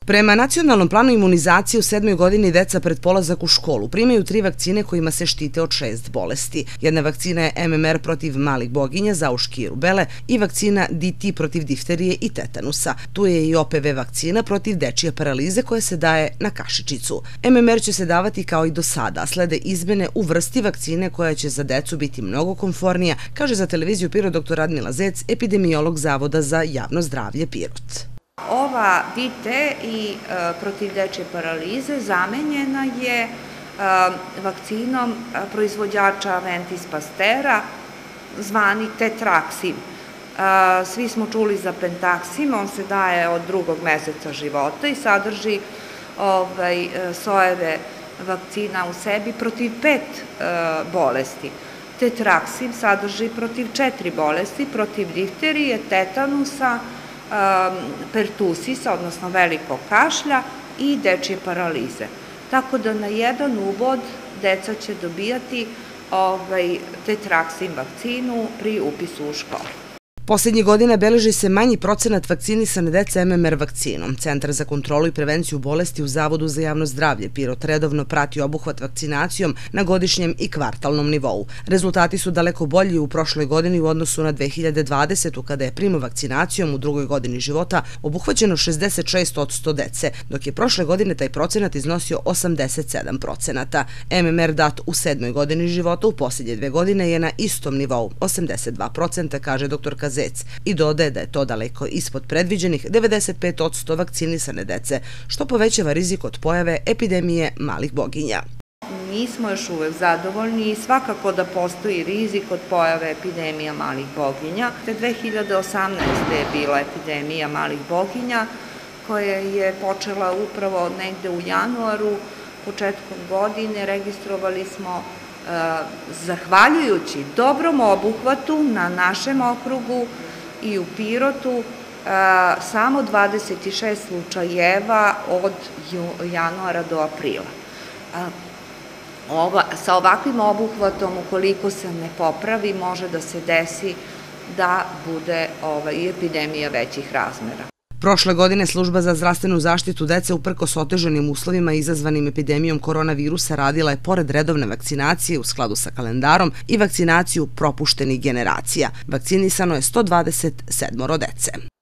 Prema nacionalnom planu imunizacije u 7. godini deca pred polazak u školu primaju 3 vakcine kojima se štite od 6 bolesti. Jedna vakcina je MMR protiv malih boginja, zauški i rubele i vakcina DT protiv difterije i tetanusa. Tu je i OPV vakcina protiv dečije paralize koja se daje na kašičicu. MMR će se davati kao i do sada, a slede izmene u vrsti vakcine koja će za decu biti mnogo komfornija, kaže za televiziju Pirot dr. Radmila Zec, epidemiolog Zavoda za javno zdravlje Pirot. Ova DT i protiv dečje paralize zamenjena je vakcinom proizvođača Aventis Pastera, zvani Tetraksim. Svi smo čuli za Pentaksim, on se daje od 2. meseca života i sadrži sojeve vakcina u sebi protiv 5 bolesti. Tetraksim sadrži protiv 4 bolesti, protiv difterije, tetanusa, pertusisa, odnosno velikog kašlja i dečje paralize. Tako da na jedan uvod deca će dobijati Tetraksim vakcinu pri upisu u školu. Poslednjih godina beleži se manji procenat vakcinisane dece MMR vakcinom. Centar za kontrolu i prevenciju bolesti u Zavodu za javno zdravlje Pirot redovno prati obuhvat vakcinacijom na godišnjem i kvartalnom nivou. Rezultati su daleko bolji u prošloj godini u odnosu na 2020. kada je primo vakcinacijom u 2. godini života obuhvaćeno 66% dece, dok je prošle godine taj procenat iznosio 87%. MMR dat u 7. godini života u posljednje 2 godine je na istom nivou, 82%, kaže dr. Zec, i dodaje da je to daleko ispod predviđenih 95% vakcinisane dece, što povećava rizik od pojave epidemije malih boginja. Nismo još uvek zadovoljni i svakako da postoji rizik od pojave epidemija malih boginja. 2018. je bila epidemija malih boginja koja je počela upravo negde u januaru, početkom godine. Registrovali smo, zahvaljujući dobrom obuhvatu na našem okrugu i u Pirotu, samo 26 slučajeva od januara do aprila. Sa ovakvim obuhvatom, ukoliko se ne popravi, može da se desi da bude i epidemija većih razmera. Prošle godine Služba za zdravstvenu zaštitu dece uprkos otežanim uslovima izazvanim epidemijom koronavirusa radila je pored redovne vakcinacije u skladu sa kalendarom i vakcinaciju propuštenih generacija. Vakcinisano je 127 dece.